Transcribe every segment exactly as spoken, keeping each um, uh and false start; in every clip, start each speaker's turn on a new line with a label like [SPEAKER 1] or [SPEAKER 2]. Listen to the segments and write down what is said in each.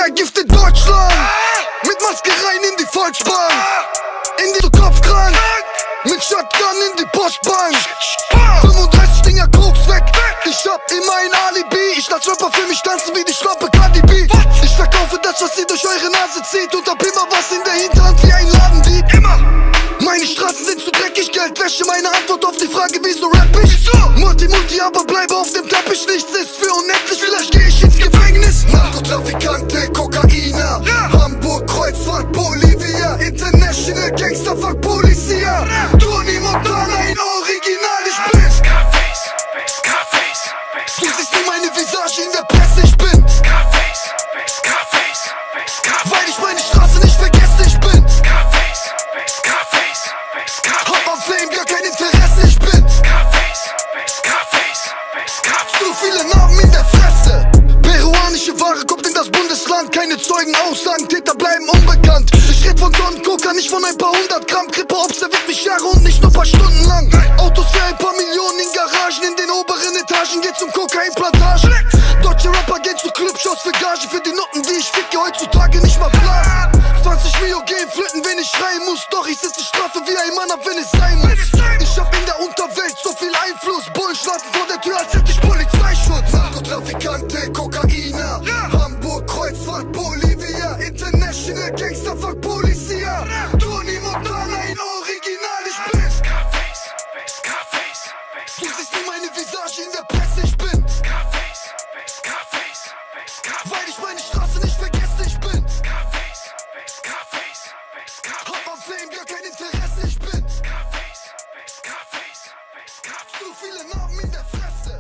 [SPEAKER 1] Mehr Gift in Deutschland. Mit Maske rein in die Volksbank. In die Kopfkrank. Mit Shotgun in die Postbank. fünfunddreißig Dinger Koks weg. Ich hab immer ein Alibi. Ich lass Rapper für mich tanzen wie die Schlampe Cardi B. Ich verkaufe das, was ihr durch eure Nase zieht. Und hab immer was in der Hinterhand wie ein Ladendieb. Immer. Meine Straßen sind zu dreckig, Geldwäsche. Meine Antwort auf die Frage, wieso rapp ich? Multi, Multi, aber bleibe auf dem Teppich. Nichts ist für unendlich, vielleicht geh ich ins Gefängnis. Narkotrafikante, Kokainer. Hamburg, Kreuzfahrt, Bolivia. International Gangster, fuck Polizia. Tony Montana in Original, ich bin
[SPEAKER 2] Scarface, Scarface,
[SPEAKER 1] Du siehst nie meine Visage in der Presse, ich bin
[SPEAKER 2] Scarface, Scarface, Scarface,
[SPEAKER 1] weil ich meine Straße nicht vergesse, ich bin
[SPEAKER 2] Scarface, Scarface, Scarface,
[SPEAKER 1] hab am Fame gar kein Interesse, ich bin
[SPEAKER 2] Scarface, Scarface, Scarface.
[SPEAKER 1] Zu viele Narben in der Fresse. Peruanische Ware kommt in das Bundesland. Keine Zeugen, Aussagen, Täter bleiben unbekannt. Ich red von Tonnen Coca, nicht von ein paar hundert Gramm. Krippe observiert mich Jahre und nicht nur paar Stunden lang. Autos für ein paar Millionen in Garagen. In den oberen Etagen geht's um Kokainplantagen. Deutsche Rapper gehen zu Clubshows für Gage. Für die Noten, die ich ficke, heutzutage nicht mal blasen. zwanzig Mio gehen flöten, wenn ich schreien muss. Doch ich sitze Strafe wie ein Mann ab, wenn es sein muss. Ich hab in der Unterwelt so viel Einfluss. Bullen schlafen vor der Tür, als hätte ich Polizeischutz. Narkotrafikante, Kokainer. Hamburg, Kreuzfahrt, Bolivia. International Gangster, fuck Polizia. Tony Montana in Original, ich bin
[SPEAKER 2] Scarface, Scarface,
[SPEAKER 1] Du siehst nie meine Visage in der Presse, ich bin
[SPEAKER 2] Scarface, Scarface, Scarface,
[SPEAKER 1] weil ich meine Straße nicht vergesse, ich bin
[SPEAKER 2] Scarface, Scarface, Scarface,
[SPEAKER 1] hab am Fame gar kein Interesse, ich bin
[SPEAKER 2] Scarface, Scarface, Scarface.
[SPEAKER 1] Zu viele Narben in der Fresse.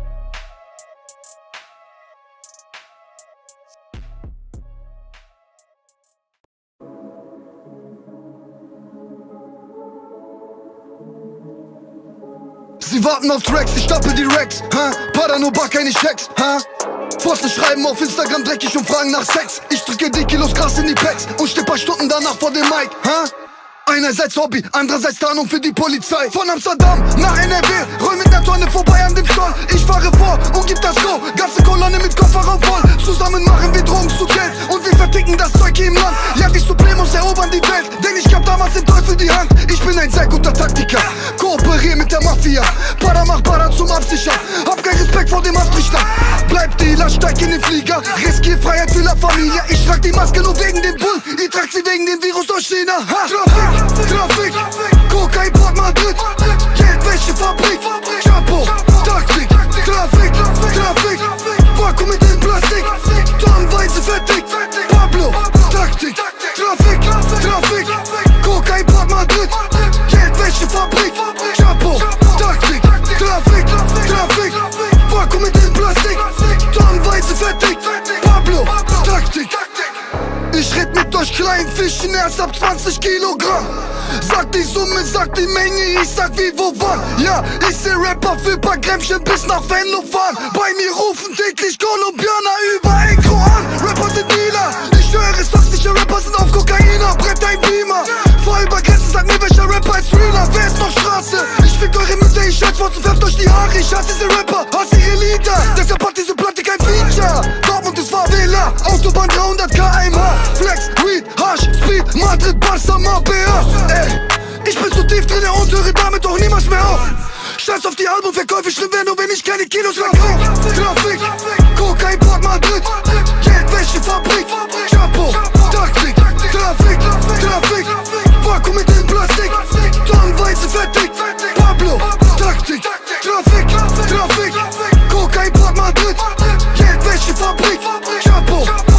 [SPEAKER 1] Sie warten auf Tracks, ich stapel die Racks, ha? Padanova, keine Checks, ha? Pfosten schreiben auf Instagram dreckig und fragen nach Sex. Ich drücke die Kilos krass in die Packs und steh paar Stunden danach vor dem Mic, ha? Einerseits Hobby, andererseits Tarnung für die Polizei. Von Amsterdam nach N R W, roll mit ner Tonne vorbei an dem Zoll. Ich fahre vor und gib das Go, ganze Kolonne mit Kofferraum voll. Zusammen machen wir Drogen zu Geld und wir verticken das Zeug hier im Land. Ja, die Supremos erobern die Welt, denn ich gab damals den Teufel die Hand. Ich bin ein sehr guter Taktiker, kooperier mit der Mafia. Para mach Para zum Absichern, hab keinen Respekt vor dem Abtrichter. Bleib Dealer, steig in den Flieger, riskier Freiheit für la Familia. Ich trag die Maske nur wegen dem Bull, ihr tragt sie wegen dem Virus aus China, ha? Traffic, Traffic, Kokain, Port Madrid, Geldwäschefabrik, Chapo, Taktik, Traffic, Traffic, Vakuum mit dem Plastik, tonnenweise fertig, Pablo, Taktik, Traffic, Traffic, Kokain, Port Madrid, Geldwäschefabrik, Chapo, Taktik, Traffic, Traffic, Vakuum mit dem Plastik, tonnenweise fertig, Pablo, Taktik. Ich red mit euch kleinen Fischen erst ab zwanzig Kilogramm. Sag die Summe, sag die Menge, ich sag wie, wo, wann. Ja, ich seh Rapper für paar Grämmchen bis nach Venlo fahren. Bei mir rufen täglich Kolumbianer über Enkro an. Rapper sind Dealer, ich höre toxische Rapper sind auf Kokainer. Brett ein Beamer, voll über Grenzen, sag mir welcher Rapper ist realer. Wer ist noch Straße? Ich fick eure Mütter, ich scheiß Wurzeln, färbt euch die Haare. Ich hasse diese Rapper, hasse ihre Lieder. Deshalb hat diese Platte kein Feature. Dortmund ist Favela, Autobahn dreihundert Kilometer pro Stunde. Flex, Weed, Hasch, Speed, Madrid, Barca, Marbella. Ey, ich bin zu tief drinne und höre damit auch niemals mehr auf. Scheiß auf die Albumverkäufe, schlimm wär nur, wenn ich keine Kilos verkaufe. Traffic, Kokain, Port Madrid, Geldwäschefabrik, Chapo, Taktik, Traffic, Traffic, Vakuum mit dem Plastik, tonnenweise fertig, Pablo, Taktik, Traffic, Traffic, Kokain, Port Madrid, Geldwäschefabrik, Chapo,